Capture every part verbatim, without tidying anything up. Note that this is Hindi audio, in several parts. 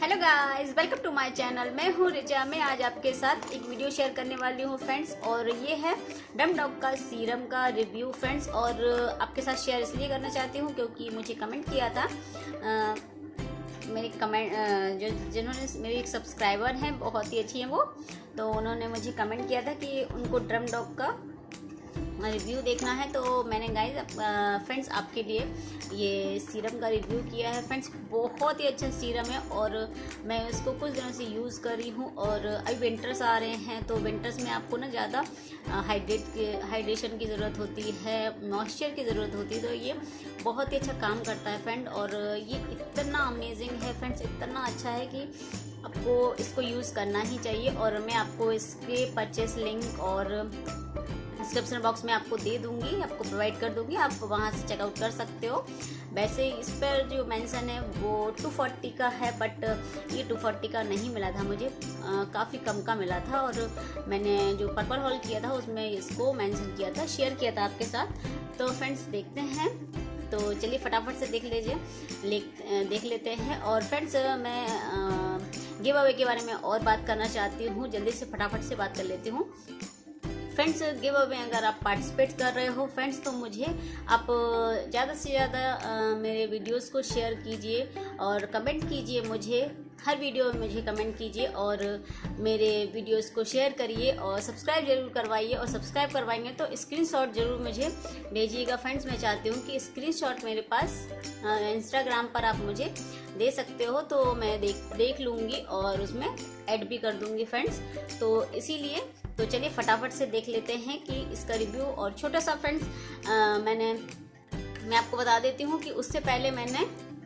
Hello guys, welcome to my channel. मैं हूँ रिचा। मैं आज आपके साथ एक वीडियो शेयर करने वाली हूँ फ्रेंड्स, और ये है डर्मडॉक का सीरम का रिव्यू फ्रेंड्स। और आपके साथ शेयर इसलिए करना चाहती हूँ क्योंकि मुझे कमेंट किया था आ, मेरे कमेंट जो जिन्होंने मेरे एक सब्सक्राइबर हैं, बहुत ही अच्छी हैं वो, तो उन्होंने मुझे कमेंट किया था कि उनको डर्मडॉक का रिव्यू देखना है। तो मैंने गाइस फ्रेंड्स आपके लिए ये सीरम का रिव्यू किया है फ्रेंड्स। बहुत ही अच्छा सीरम है और मैं इसको कुछ दिनों से यूज़ कर रही हूँ। और अभी विंटर्स आ रहे हैं, तो विंटर्स में आपको ना ज़्यादा हाइड्रेट की हाइड्रेशन की ज़रूरत होती है, मॉइस्चर की ज़रूरत होती है, तो ये बहुत ही अच्छा काम करता है फ्रेंड। और ये इतना अमेजिंग है फ्रेंड्स, इतना अच्छा है कि आपको इसको यूज़ करना ही चाहिए। और मैं आपको इसके परचेस लिंक और डिस्क्रिप्शन बॉक्स में आपको दे दूंगी, आपको प्रोवाइड कर दूंगी, आप वहां से चेकआउट कर सकते हो। वैसे इस पर जो मेंशन है वो टू फोर्टी का है, बट ये टू फोर्टी का नहीं मिला था मुझे, काफ़ी कम का मिला था। और मैंने जो पर्पल हॉल किया था उसमें इसको मेंशन किया था, शेयर किया था आपके साथ। तो फ्रेंड्स देखते हैं, तो चलिए फटाफट से देख लीजिए ले देख लेते हैं। और फ्रेंड्स मैं गिव अवे के बारे में और बात करना चाहती हूँ, जल्दी से फटाफट से बात कर लेती हूँ फ्रेंड्स। गिव अवे अगर आप पार्टिसिपेट कर रहे हो फ्रेंड्स, तो मुझे आप ज़्यादा से ज़्यादा मेरे वीडियोस को शेयर कीजिए और कमेंट कीजिए। मुझे हर वीडियो में मुझे कमेंट कीजिए और मेरे वीडियोस को शेयर करिए और सब्सक्राइब जरूर करवाइए। और सब्सक्राइब करवाएंगे तो स्क्रीनशॉट जरूर मुझे भेजिएगा फ्रेंड्स। मैं चाहती हूँ कि स्क्रीनशॉट मेरे पास इंस्टाग्राम पर आप मुझे दे सकते हो, तो मैं देख देख लूँगी और उसमें ऐड भी कर दूँगी फ्रेंड्स। तो इसीलिए तो चलिए फटाफट से देख लेते हैं कि इसका रिव्यू। और छोटा सा फ्रेंड्स मैंने मैं आपको बता देती हूँ कि उससे पहले मैंने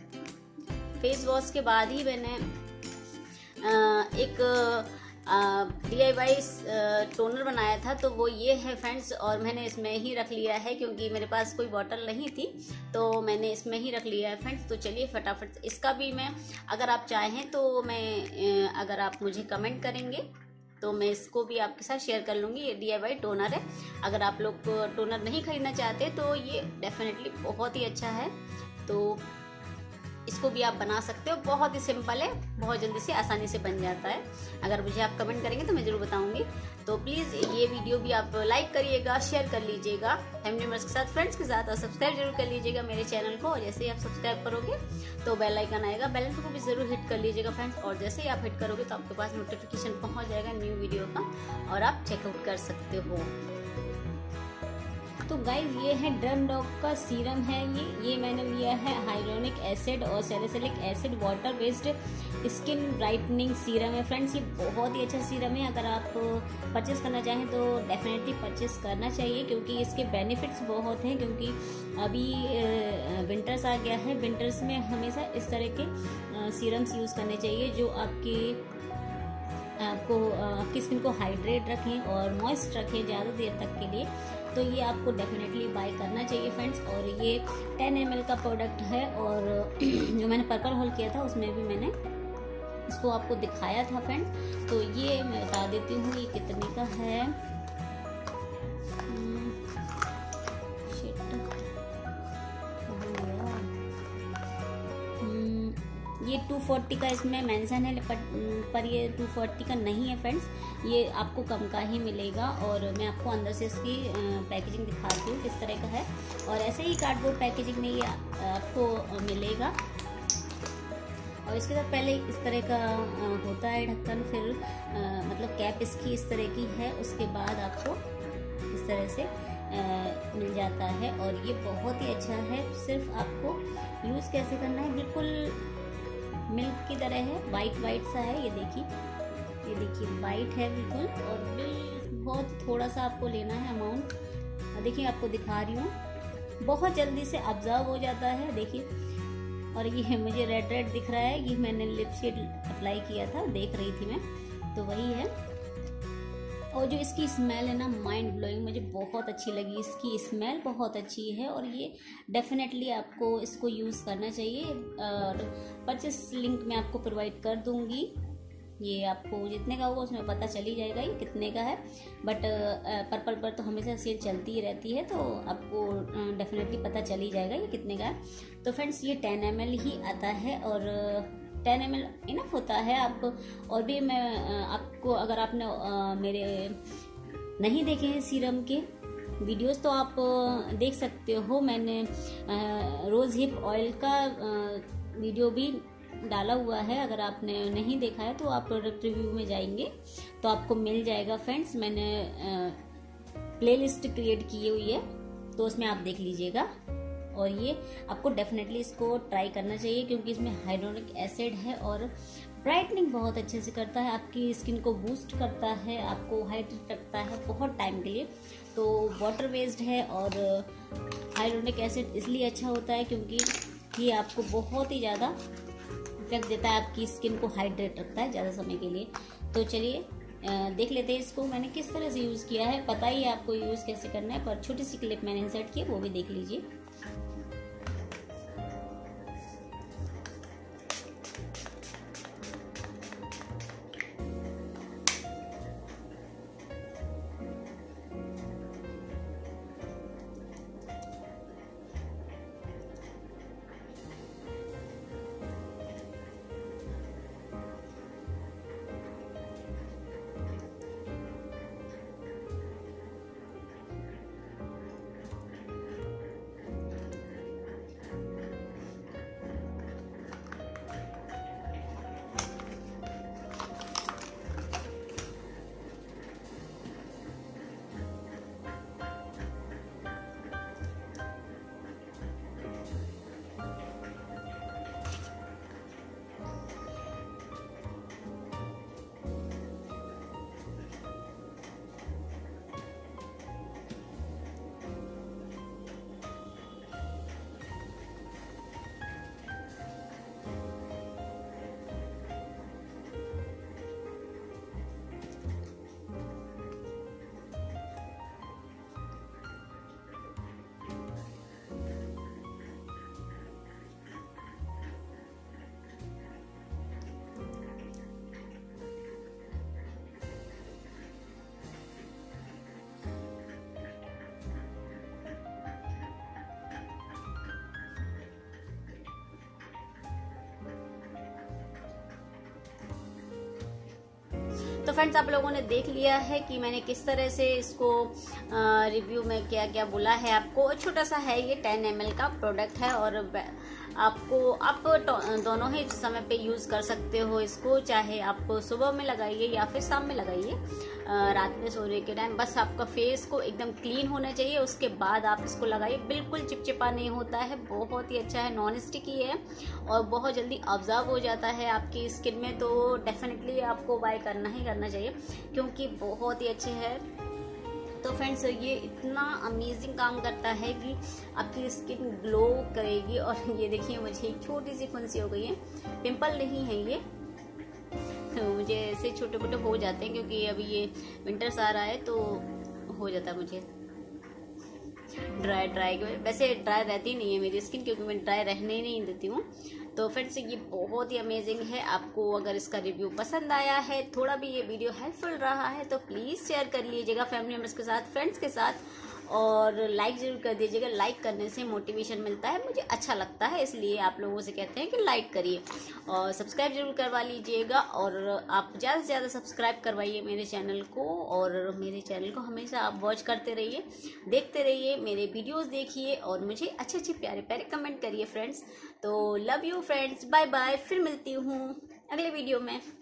फेस वॉश के बाद ही मैंने आ, एक डी आई वाई टोनर बनाया था, तो वो ये है फ्रेंड्स। और मैंने इसमें ही रख लिया है क्योंकि मेरे पास कोई बॉटल नहीं थी, तो मैंने इसमें ही रख लिया है फ्रेंड्स। तो चलिए फटाफट इसका भी मैं, अगर आप चाहें तो मैं, अगर आप मुझे कमेंट करेंगे तो मैं इसको भी आपके साथ शेयर कर लूँगी। ये डी आई वाई टोनर है, अगर आप लोग टोनर नहीं खरीदना चाहते तो ये डेफिनेटली बहुत ही अच्छा है, तो इसको भी आप बना सकते हो। बहुत ही सिंपल है, बहुत जल्दी से आसानी से बन जाता है। अगर मुझे आप कमेंट करेंगे तो मैं ज़रूर बताऊंगी। तो प्लीज़ ये वीडियो भी आप लाइक करिएगा, शेयर कर लीजिएगा फैमिली मेम्बर्स के साथ, फ्रेंड्स के साथ, और सब्सक्राइब जरूर कर लीजिएगा मेरे चैनल को। और जैसे ही आप सब्सक्राइब करोगे तो बेल आइकन आएगा, बेल आइकन को भी ज़रूर हिट कर लीजिएगा फ्रेंड्स। और जैसे ही आप हिट करोगे तो आपके पास नोटिफिकेशन पहुँच जाएगा न्यू वीडियो का और आप चेकआउट कर सकते हो। तो गाइज ये है डर्मडॉक का सीरम है। ये ये मैंने लिया है हाइलोनिक एसिड और salicylic acid water based skin brightening serum है फ्रेंड्स। ये बहुत ही अच्छा सीरम है, अगर आप परचेस करना चाहें तो डेफिनेटली परचेस करना चाहिए क्योंकि इसके बेनिफिट्स बहुत हैं। क्योंकि अभी विंटर्स आ गया है, विंटर्स में हमेशा इस तरह के सीरम्स यूज़ करने चाहिए जो आपकी आपको आपकी स्किन को हाइड्रेट रखें और मॉइस्ट रखें ज़्यादा देर तक के लिए। तो ये आपको डेफिनेटली बाय करना चाहिए फ्रेंड्स। और ये टेन एम एल का प्रोडक्ट है, और जो मैंने पर्पल होल किया था उसमें भी मैंने इसको आपको दिखाया था फ्रेंड्स। तो ये मैं बता देती हूँ ये कितने का है। ये टू फोर्टी का इसमें मेंशन है, पर, पर ये टू फोर्टी का नहीं है फ्रेंड्स, ये आपको कम का ही मिलेगा। और मैं आपको अंदर से इसकी पैकेजिंग दिखाती हूँ किस तरह का है। और ऐसे ही कार्डबोर्ड पैकेजिंग में ये आपको मिलेगा। और इसके साथ पहले इस तरह का होता है ढक्कन, फिर मतलब कैप इसकी इस तरह की है, उसके बाद आपको इस तरह से मिल जाता है। और ये बहुत ही अच्छा है। सिर्फ आपको यूज़ कैसे करना है, बिल्कुल मिल्क की तरह है, वाइट वाइट सा है। ये देखिए, ये देखिए वाइट है बिल्कुल। और बहुत थोड़ा सा आपको लेना है अमाउंट, देखिए आपको दिखा रही हूँ, बहुत जल्दी से ऑब्जर्व हो जाता है, देखिए। और ये मुझे रेड रेड दिख रहा है, ये मैंने लिपस्टिक अप्लाई किया था, देख रही थी मैं, तो वही है। और जो इसकी स्मेल है ना, माइंड ब्लोइंग, मुझे बहुत अच्छी लगी, इसकी स्मेल बहुत अच्छी है। और ये डेफिनेटली आपको इसको यूज़ करना चाहिए। और परचेस लिंक मैं आपको प्रोवाइड कर दूंगी, ये आपको जितने का होगा उसमें पता चल ही जाएगा ये कितने का है। बट पर्पल पर तो हमेशा सेल चलती ही रहती है, तो आपको डेफिनेटली पता चल ही जाएगा ये कितने का है। तो फ्रेंड्स ये टेन एम एल ही आता है, और टेन एम एल इनफ होता है। आप और भी मैं आपको, अगर आपने मेरे नहीं देखे हैं सीरम के वीडियोस तो आप देख सकते हो। मैंने रोज हिप ऑयल का वीडियो भी डाला हुआ है, अगर आपने नहीं देखा है तो आप प्रोडक्ट रिव्यू में जाएंगे तो आपको मिल जाएगा फ्रेंड्स। मैंने प्लेलिस्ट क्रिएट की हुई है तो उसमें आप देख लीजिएगा। और ये आपको डेफिनेटली इसको ट्राई करना चाहिए क्योंकि इसमें हाइड्रोनिक एसिड है और ब्राइटनिंग बहुत अच्छे से करता है, आपकी स्किन को बूस्ट करता है, आपको हाइड्रेट रखता है बहुत टाइम के लिए। तो वाटर बेस्ड है और हाइड्रोनिक एसिड इसलिए अच्छा होता है क्योंकि ये आपको बहुत ही ज़्यादा इफेक्ट देता है, आपकी स्किन को हाइड्रेट रखता है ज़्यादा समय के लिए। तो चलिए देख लेते हैं इसको मैंने किस तरह से यूज़ किया है। पता ही है आपको यूज़ कैसे करना है, पर छोटी सी क्लिप मैंने इंसर्ट की वो भी देख लीजिए। तो फ्रेंड्स आप लोगों ने देख लिया है कि मैंने किस तरह से इसको रिव्यू में क्या क्या बोला है आपको। छोटा सा है ये, टेन एम एल का प्रोडक्ट है और आपको आप दोनों ही समय पे यूज़ कर सकते हो इसको, चाहे आप सुबह में लगाइए या फिर शाम में लगाइए, रात में सोने के टाइम। बस आपका फेस को एकदम क्लीन होना चाहिए, उसके बाद आप इसको लगाइए। बिल्कुल चिपचिपा नहीं होता है, बहुत ही अच्छा है, नॉन स्टिकी है और बहुत जल्दी ऑब्जर्व हो जाता है आपकी स्किन में। तो डेफिनेटली आपको बाय करना ही करना चाहिए क्योंकि बहुत ही अच्छे है। तो फ्रेंड्स ये इतना अमेजिंग काम करता है कि आपकी स्किन ग्लो करेगी। और ये देखिए मुझे एक छोटी सी फुंसी हो गई है, पिंपल नहीं है ये, तो मुझे ऐसे छोटे मोटे हो जाते हैं क्योंकि अभी ये विंटर्स आ रहा है तो हो जाता है मुझे ड्राई ड्राई वैसे ड्राई रहती नहीं है मेरी स्किन क्योंकि मैं ड्राई रहने ही नहीं देती हूँ। तो फ्रेंड्स ये बहुत ही अमेजिंग है। आपको अगर इसका रिव्यू पसंद आया है, थोड़ा भी ये वीडियो हेल्पफुल रहा है तो प्लीज़ शेयर कर लीजिएगा फैमिली मेम्बर्स के साथ, फ्रेंड्स के साथ, और लाइक ज़रूर कर दीजिएगा। लाइक करने से मोटिवेशन मिलता है, मुझे अच्छा लगता है, इसलिए आप लोगों से कहते हैं कि लाइक करिए और सब्सक्राइब जरूर करवा लीजिएगा। और आप ज़्यादा से ज़्यादा सब्सक्राइब करवाइए मेरे चैनल को और मेरे चैनल को हमेशा आप वॉच करते रहिए, देखते रहिए, मेरे वीडियोज़ देखिए और मुझे अच्छे अच्छे प्यारे प्यारे कमेंट करिए फ्रेंड्स। तो love you friends, bye bye, फिर मिलती हूँ अगले वीडियो में।